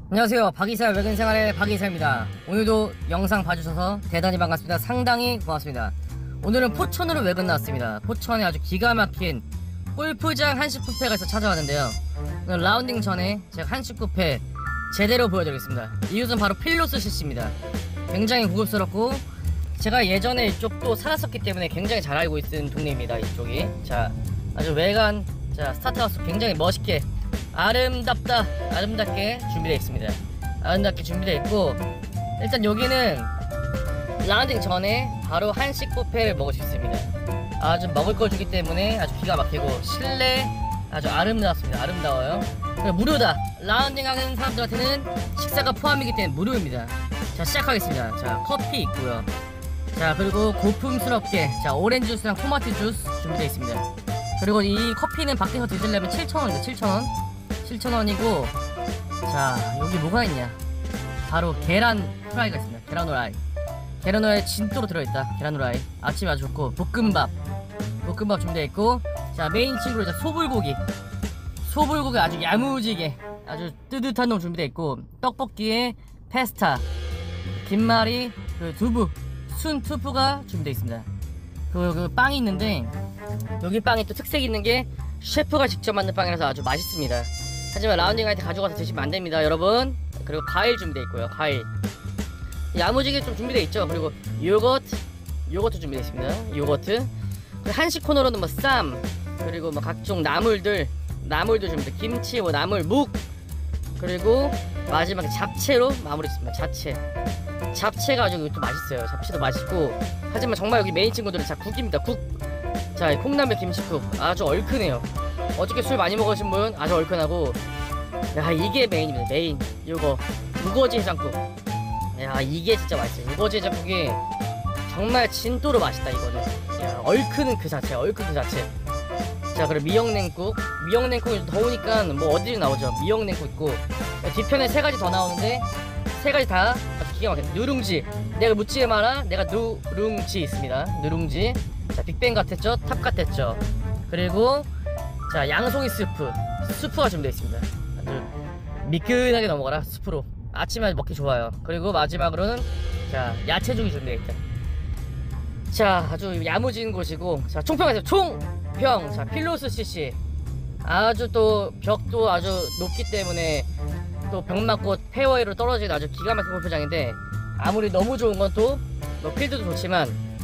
안녕하세요. 박이사 외근생활의 박이사입니다. 오늘도 영상 봐주셔서 대단히 반갑습니다. 상당히 고맙습니다. 오늘은 포천으로 외근 나왔습니다. 포천에 아주 기가 막힌 골프장 한식 뷔페가 있어 찾아왔는데요. 오늘 라운딩 전에 제가 한식 뷔페 제대로 보여드리겠습니다. 이곳은 바로 필로스 CC입니다. 굉장히 고급스럽고 제가 예전에 이쪽도 살았었기 때문에 굉장히 잘 알고 있는 동네입니다. 이쪽이 자 아주 외관 자 스타트하우스 굉장히 멋있게 아름답게 준비되어 있습니다. 아름답게 준비되어 있고 일단 여기는 라운딩 전에 바로 한식 뷔페를 먹을 수 있습니다. 아주 먹을 걸 주기 때문에 아주 기가 막히고 실내 아주 아름답습니다. 아름다워요. 그리고 무료다. 라운딩 하는 사람들한테는 식사가 포함이기 때문에 무료입니다. 자 시작하겠습니다. 자 커피 있고요. 자 그리고 고풍스럽게 자 오렌지 주스랑 토마토 주스 준비되어 있습니다. 그리고 이 커피는 밖에서 드시려면 7,000원입니다. 7,000원 7,000원이고 자 여기 뭐가 있냐 바로 계란 프라이가 있습니다. 계란 후라이 진도로 들어있다. 계란 후라이 아침에 아주 좋고 볶음밥 준비되어 있고 자 메인 친구로 이제 소불고기 아주 야무지게 아주 뜨뜻한 놈 준비되어 있고 떡볶이에 페스타 김말이 그 두부 순 투프가 준비되어 있습니다. 그 빵이 있는데 여기 빵이 또 특색이 있는 게 셰프가 직접 만든 빵이라서 아주 맛있습니다. 하지만 라운딩 할 때 가져가서 드시면 안 됩니다, 여러분. 그리고 과일 준비되어 있고요. 과일 야무지게 좀 준비되어 있죠. 그리고 요거트 준비되어 있습니다. 요거트 한식 코너로는 뭐 쌈 그리고 뭐 각종 나물들 준비돼 김치 뭐 나물 묵 그리고 마지막에 잡채로 마무리했습니다. 잡채가 아주 또 맛있어요. 잡채도 맛있고 하지만 정말 여기 메인 친구들은 자 국입니다. 자 콩나물 김치국 아주 얼큰해요. 어저께 술 많이 먹으신 분 아주 얼큰하고 야 이게 메인입니다. 메인 요거 우거지 해장국 야 이게 진짜 맛있어요. 우거지 해장국이 정말 진도로 맛있다. 이거는 야 얼큰 그 자체 자 그리고 미역냉국이 더우니까 뭐 어디로 나오죠. 미역냉국 있고 뒤편에 3가지 더 나오는데 3가지 다 아주 기가 막혀요. 누룽지 내가 묻지에 마라 내가 누룽지 있습니다. 누룽지 자 빅뱅 같았죠. 탑 같았죠. 그리고 자 양송이 스프가 준비되어 있습니다. 아주 미끈하게 넘어가라. 스프로 아침에 먹기 좋아요. 그리고 마지막으로는 자 야채죽이 준비되어 있다. 자 아주 야무진 곳이고 자 총평하세요. 총평 자 필로스 CC 아주 또 벽도 아주 높기 때문에 또 벽 맞고 페어웨이로 떨어지는 아주 기가 막힌 골프장인데 아무리 너무 좋은 건 또 뭐 필드도 좋지만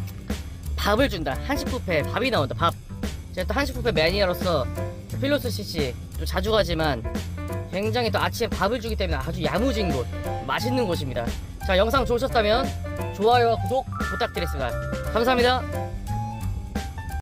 밥을 준다. 한식 뷔페 밥이 나온다. 밥 제가 또 한식 뷔페 매니아로서 필로스 CC 또 자주 가지만 굉장히 또 아침에 밥을 주기 때문에 아주 야무진 곳 맛있는 곳입니다. 자 영상 좋으셨다면 좋아요와 구독 부탁드리겠습니다. 감사합니다.